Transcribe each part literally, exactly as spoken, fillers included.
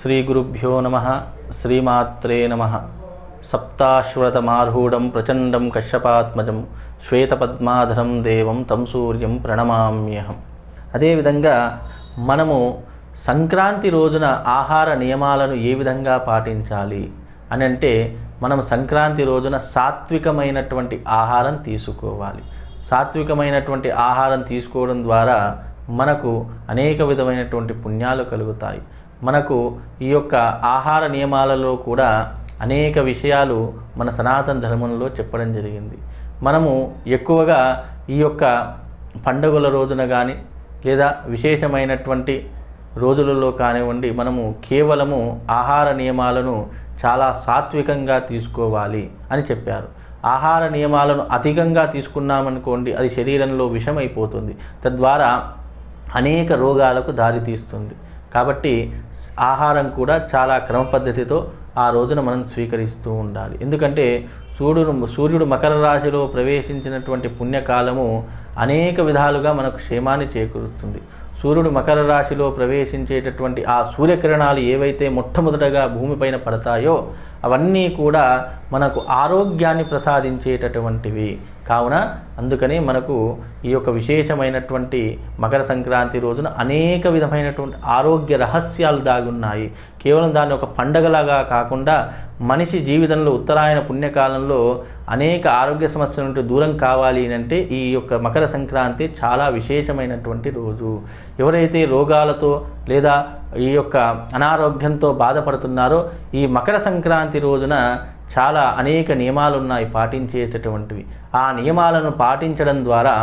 శ్రీ గురుభ్యో నమః శ్రీమాత్రే నమః సప్తాశ్వతమారూఢం ప్రచండం కశ్యపాత్మజం శ్వేతపద్మాధరం దేవం తం సూర్యం ప్రణమామ్యహం. అదేవిధంగా మనము సంక్రాంతి రోజున ఆహార నియమాలను ఏ విధంగా పాటించాలి అని అంటే, మనం సంక్రాంతి రోజున సాత్వికమైనటువంటి ఆహారం తీసుకోవాలి. సాత్వికమైనటువంటి ఆహారం తీసుకోవడం ద్వారా మనకు అనేక విధమైనటువంటి పుణ్యాలు కలుగుతాయి. మనకు ఈ యొక్క ఆహార నియమాలలో కూడా అనేక విషయాలు మన సనాతన ధర్మంలో చెప్పడం జరిగింది. మనము ఎక్కువగా ఈ యొక్క పండుగల రోజున కానీ లేదా విశేషమైనటువంటి రోజులలో కానివ్వండి, మనము కేవలము ఆహార నియమాలను చాలా సాత్వికంగా తీసుకోవాలి అని చెప్పారు. ఆహార నియమాలను అధికంగా తీసుకున్నామనుకోండి, అది శరీరంలో విషమైపోతుంది, తద్వారా అనేక రోగాలకు దారితీస్తుంది. కాబట్టి ఆహారం కూడా చాలా క్రమ పద్ధతితో ఆ రోజున మనం స్వీకరిస్తూ ఉండాలి. ఎందుకంటే సూర్యుడు సూర్యుడు మకర రాశిలో ప్రవేశించినటువంటి పుణ్యకాలము అనేక విధాలుగా మనకు క్షేమాన్ని చేకూరుస్తుంది. సూర్యుడు మకర రాశిలో ప్రవేశించేటటువంటి ఆ సూర్యకిరణాలు ఏవైతే మొట్టమొదటగా భూమిపైన పడతాయో అవన్నీ కూడా మనకు ఆరోగ్యాన్ని ప్రసాదించేటటువంటివి. కావున అందుకని మనకు ఈ యొక్క విశేషమైనటువంటి మకర సంక్రాంతి రోజున అనేక విధమైనటువంటి ఆరోగ్య రహస్యాలు దాగున్నాయి. కేవలం దాన్ని ఒక పండగలాగా కాకుండా మనిషి జీవితంలో ఉత్తరాయణ పుణ్యకాలంలో అనేక ఆరోగ్య సమస్యల నుండి దూరం కావాలి అంటే ఈ యొక్క మకర సంక్రాంతి చాలా విశేషమైనటువంటి రోజు. ఎవరైతే రోగాలతో లేదా ఈ యొక్క అనారోగ్యంతో బాధపడుతున్నారో ఈ మకర సంక్రాంతి రోజున చాలా అనేక నియమాలు ఉన్నాయి పాటించేటటువంటివి. ఆ నియమాలను పాటించడం ద్వారా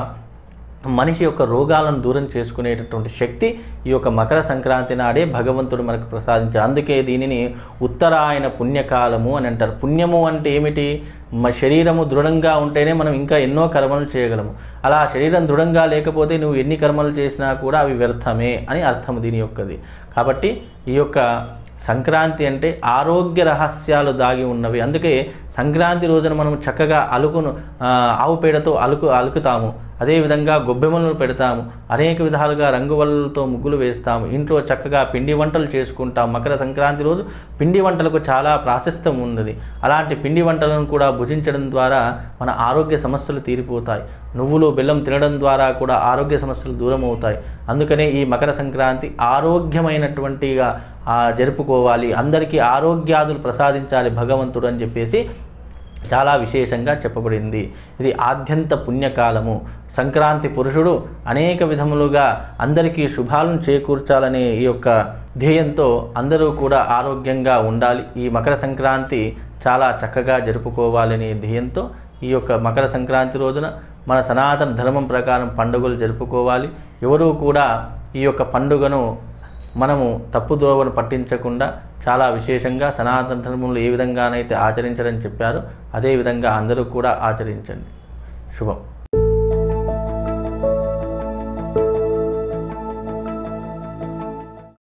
మనిషి యొక్క రోగాలను దూరం చేసుకునేటటువంటి శక్తి ఈ యొక్క మకర సంక్రాంతి నాడే భగవంతుడు మనకు ప్రసాదించారు. అందుకే దీనిని ఉత్తరాయణ పుణ్యకాలము అని అంటారు. పుణ్యము అంటే ఏమిటి? శరీరము దృఢంగా ఉంటేనే మనం ఇంకా ఎన్నో కర్మలు చేయగలము. అలా శరీరం దృఢంగా లేకపోతే నువ్వు ఎన్ని కర్మలు చేసినా కూడా అవి వ్యర్థమే అని అర్థం దీని యొక్కది. కాబట్టి ఈ యొక్క సంక్రాంతి అంటే ఆరోగ్య రహస్యాలు దాగి ఉన్నవి. అందుకే సంక్రాంతి రోజున మనం చక్కగా అలుకును ఆవు పేడతో అలుకు అలుకుతాము. అదేవిధంగా గొబ్బెమ్మలను పెడతాము. అనేక విధాలుగా రంగువల్లతో ముగ్గులు వేస్తాము. ఇంట్లో చక్కగా పిండి వంటలు చేసుకుంటాం. మకర సంక్రాంతి రోజు పిండి వంటలకు చాలా ప్రాశస్త్యం ఉంది. అలాంటి పిండి వంటలను కూడా భుజించడం ద్వారా మన ఆరోగ్య సమస్యలు తీరిపోతాయి. నువ్వులు బెల్లం తినడం ద్వారా కూడా ఆరోగ్య సమస్యలు దూరం అవుతాయి. అందుకనే ఈ మకర సంక్రాంతి ఆరోగ్యమైనటువంటిగా జరుపుకోవాలి, అందరికీ ఆరోగ్యాదులు ప్రసాదించాలి భగవంతుడు అని చెప్పేసి చాలా విశేషంగా చెప్పబడింది. ఇది ఆద్యంత పుణ్యకాలము. సంక్రాంతి పురుషుడు అనేక విధములుగా అందరికీ శుభాలను చేకూర్చాలనే ఈ యొక్క ధ్యేయంతో అందరూ కూడా ఆరోగ్యంగా ఉండాలి. ఈ మకర సంక్రాంతి చాలా చక్కగా జరుపుకోవాలనే ధ్యేయంతో ఈ యొక్క మకర సంక్రాంతి రోజున మన సనాతన ధర్మం ప్రకారం పండుగలు జరుపుకోవాలి. ఎవరూ కూడా ఈ యొక్క పండుగను మనము తప్పుదోవను పట్టించకుండా చాలా విశేషంగా సనాతన ధర్మంలో ఏ విధంగానైతే ఆచరించడం చెప్పారో అదేవిధంగా అందరూ కూడా ఆచరించండి. శుభం.